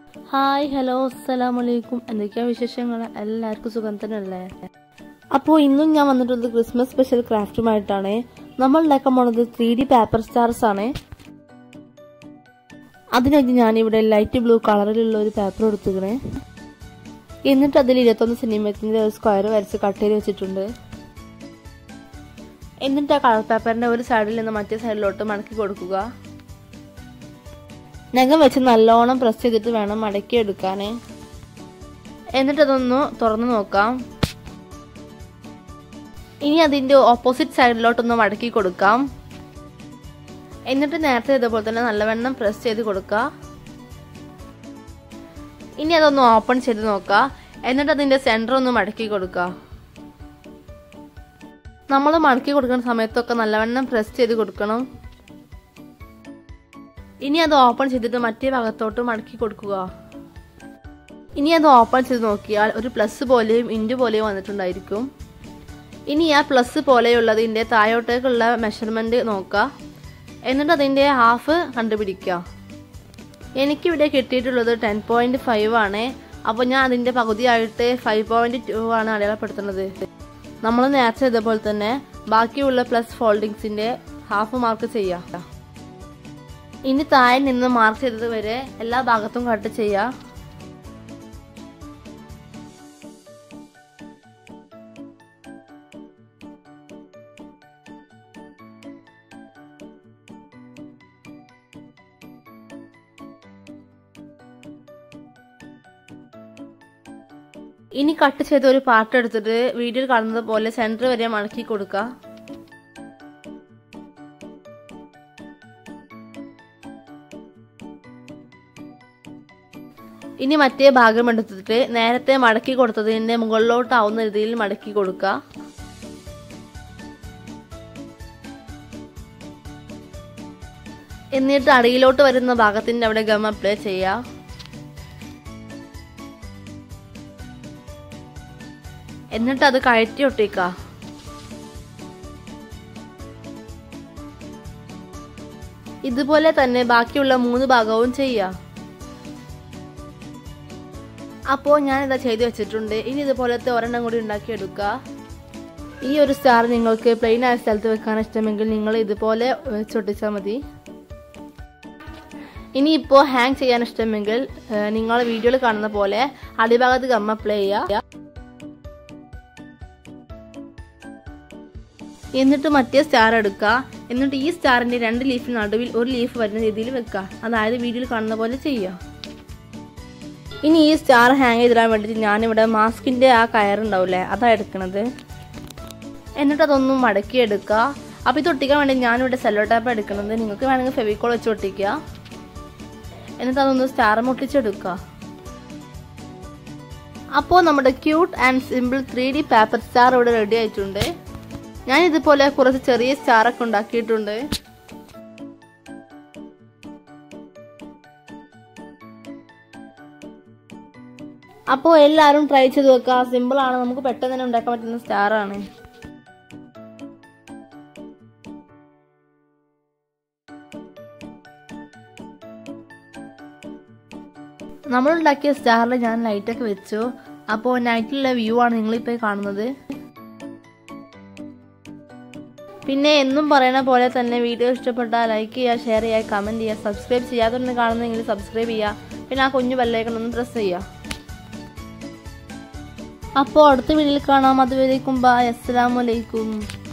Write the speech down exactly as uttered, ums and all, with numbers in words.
Hi hello അസ്സലാമലൈക്കും. എന്തൊക്കെയാണ് വിശേഷങ്ങൾ? എല്ലാവർക്കും സുഖം തന്നെയല്ലേ? അപ്പോൾ ഇന്നും ഞാൻ വന്നിട്ടുള്ളത് ക്രിസ്മസ് സ്പെഷ്യൽ ക്രാഫ്റ്റുമായിട്ടാണ്. നമ്മൾ ഉണ്ടാക്കാൻ പോണത് ത്രീ ഡി പേപ്പർ സ്റ്റാർസ് ആണ്. അതിനായിട്ട് ഞാനിവിടെ ലൈറ്റ് ബ്ലൂ കളറിലുള്ള ഒരു പേപ്പർ എടുത്തുക്കണേ. എന്നിട്ട് അതിൽ ഇരുപത്തൊന്ന് സെന്റിമീറ്ററിന്റെ ഒരു സ്ക്വയർ വരച്ച് കട്ട് ചെയ്ത് വെച്ചിട്ടുണ്ട്. എന്നിട്ട് ആ കളർ പേപ്പറിന്റെ ഒരു സൈഡിൽ നിന്ന് മറ്റേ സൈഡിലോട്ട് മടക്കി കൊടുക്കുക. നഖം വെച്ച് നല്ലോണം പ്രസ് ചെയ്തിട്ട് വേണം മടക്കി എടുക്കാൻ. എന്നിട്ട് അതൊന്ന് തുറന്നു നോക്കാം. ഇനി അതിന്റെ ഓപ്പോസിറ്റ് സൈഡിലോട്ടൊന്ന് മടക്കി കൊടുക്കാം. എന്നിട്ട് നേരത്തെ ഇതേപോലെ തന്നെ നല്ലവണ്ണം പ്രസ് ചെയ്ത് കൊടുക്കുക. ഇനി അതൊന്ന് ഓപ്പൺ ചെയ്ത് നോക്കാം. എന്നിട്ട് അതിന്റെ സെന്റർ ഒന്ന് മടക്കി കൊടുക്കുക. നമ്മൾ മടക്കി കൊടുക്കുന്ന സമയത്തൊക്കെ നല്ലവണ്ണം പ്രസ് ചെയ്ത് കൊടുക്കണം. ഇനി അത് ഓപ്പൺ ചെയ്തിട്ട് മറ്റേ ഭാഗത്തോട്ട് മടക്കി കൊടുക്കുക. ഇനി അത് ഓപ്പൺ ചെയ്ത് നോക്കിയാൽ ഒരു പ്ലസ് പോലെയും ഇൻറ്റു പോലെയും വന്നിട്ടുണ്ടായിരിക്കും. ഇനി ആ പ്ലസ് പോലെയുള്ളതിൻ്റെ താഴോട്ടേക്കുള്ള മെഷർമെൻറ്റ് നോക്കുക. എന്നിട്ട് അതിൻ്റെ ഹാഫ് കണ്ടുപിടിക്കുക. എനിക്കിവിടെ കിട്ടിയിട്ടുള്ളത് ടെൻ പോയിൻറ്റ് ഫൈവ് ആണ്. അപ്പോൾ ഞാൻ അതിൻ്റെ പകുതിയായിട്ട് ഫൈവ് പോയിൻറ്റ് ടു ആണ് അടയാളപ്പെടുത്തുന്നത്. നമ്മൾ നേരത്തെ ഇതേപോലെ തന്നെ ബാക്കിയുള്ള പ്ലസ് ഫോൾഡിങ്സിൻ്റെ ഹാഫ് മാർക്ക് ചെയ്യാം. ഇനി താഴെ നിന്ന് മാർക്ക് ചെയ്തത് വരെ എല്ലാ ഭാഗത്തും കട്ട് ചെയ്യാം. ഇനി കട്ട് ചെയ്ത ഒരു പാർട്ട് എടുത്തിട്ട് വീഡിയോയിൽ കാണുന്നത് പോലെ സെന്റർ വരെ മടക്കി കൊടുക്കുക. ഇനി മറ്റേ ഭാഗം എടുത്തിട്ട് നേരത്തെ മടക്കി കൊടുത്തതിന്റെ മുകളിലോട്ടാവുന്ന രീതിയിൽ മടക്കി കൊടുക്കുക. എന്നിട്ട് അടിയിലോട്ട് വരുന്ന ഭാഗത്തിന്റെ അവിടെ ഗം അപ്ലൈ ചെയ്യാം. എന്നിട്ട് അത് കയറ്റി ഒട്ടിക്കുക. ഇതുപോലെ തന്നെ ബാക്കിയുള്ള മൂന്ന് ഭാഗവും ചെയ്യാം. അപ്പോൾ ഞാനിതാ ചെയ്ത് വെച്ചിട്ടുണ്ട്. ഇനി ഇതുപോലത്തെ ഒരെണ്ണം കൂടി ഉണ്ടാക്കിയെടുക്കുക. ഈ ഒരു സ്റ്റാർ നിങ്ങൾക്ക് പ്ലെയിൻ ആയ സ്ഥലത്ത് വെക്കാൻ ഇഷ്ടമെങ്കിൽ നിങ്ങൾ ഇതുപോലെ വെച്ചൊട്ടിച്ചാൽ മതി. ഇനിയിപ്പോൾ ഹാങ് ചെയ്യാൻ ഇഷ്ടമെങ്കിൽ നിങ്ങൾ വീഡിയോയിൽ കാണുന്ന പോലെ അടിഭാഗത്ത് ഗം അപ്ലൈ ചെയ്യുക. എന്നിട്ട് മറ്റേ സ്റ്റാർ എടുക്കുക. എന്നിട്ട് ഈ സ്റ്റാറിന്റെ രണ്ട് ലീഫിന് നടുവിൽ ഒരു ലീഫ് വരുന്ന രീതിയിൽ വെക്കുക. അതായത് വീഡിയോയിൽ കാണുന്ന പോലെ ചെയ്യുക. ഇനി ഈ സ്റ്റാർ ഹാങ് ചെയ്തിടാൻ വേണ്ടിയിട്ട് ഞാനിവിടെ മാസ്കിൻ്റെ ആ കയറുണ്ടാവില്ലേ, അതാണ് എടുക്കുന്നത്. എന്നിട്ട് അതൊന്നും മടക്കി എടുക്കുക. അപ്പോൾ ഇത് ഒട്ടിക്കാൻ വേണ്ടി ഞാനിവിടെ സെല്ലോ ടാപ്പ് എടുക്കുന്നത്. നിങ്ങൾക്ക് വേണമെങ്കിൽ ഫെവിക്കോൾ വെച്ച് ഒട്ടിക്കുക. എന്നിട്ട് അതൊന്ന് സ്റ്റാർ ഒട്ടിച്ചെടുക്കുക. അപ്പോൾ നമ്മുടെ cute and simple three D paper star ഇവിടെ റെഡി ആയിട്ടുണ്ട്. ഞാൻ ഇതുപോലെ കുറച്ച് ചെറിയ സ്റ്റാറൊക്കെ ഉണ്ടാക്കിയിട്ടുണ്ട്. അപ്പോൾ എല്ലാവരും ട്രൈ ചെയ്ത് നോക്കുക. സിമ്പിൾ ആണ്, നമുക്ക് പെട്ടെന്ന് തന്നെ ഉണ്ടാക്കാൻ പറ്റുന്ന സ്റ്റാർ ആണ്. നമ്മൾ ഉണ്ടാക്കിയ സ്റ്റാറിൽ ഞാൻ ലൈറ്റൊക്കെ വെച്ചു. അപ്പോൾ നൈറ്റിലുള്ള വ്യൂ ആണ് നിങ്ങളിപ്പോൾ കാണുന്നത്. പിന്നെ എന്നും പറയുന്ന പോലെ തന്നെ വീഡിയോ ഇഷ്ടപ്പെട്ടാൽ ലൈക്ക് ചെയ്യുക, ഷെയർ ചെയ്യുക, കമൻറ്റ് ചെയ്യുക. സബ്സ്ക്രൈബ് ചെയ്യാത്തവരൊന്ന് കാണുന്നെങ്കിൽ സബ്സ്ക്രൈബ് ചെയ്യുക. പിന്നെ ആ കുഞ്ഞു ബെല്ലൈക്കൺ ഒന്ന് പ്രസ് ചെയ്യുക. അപ്പോൾ അടുത്ത വീഡിയോയിൽ കാണാം. അതുവരേക്കും ബൈ. അസ്സലാമു അലൈക്കും.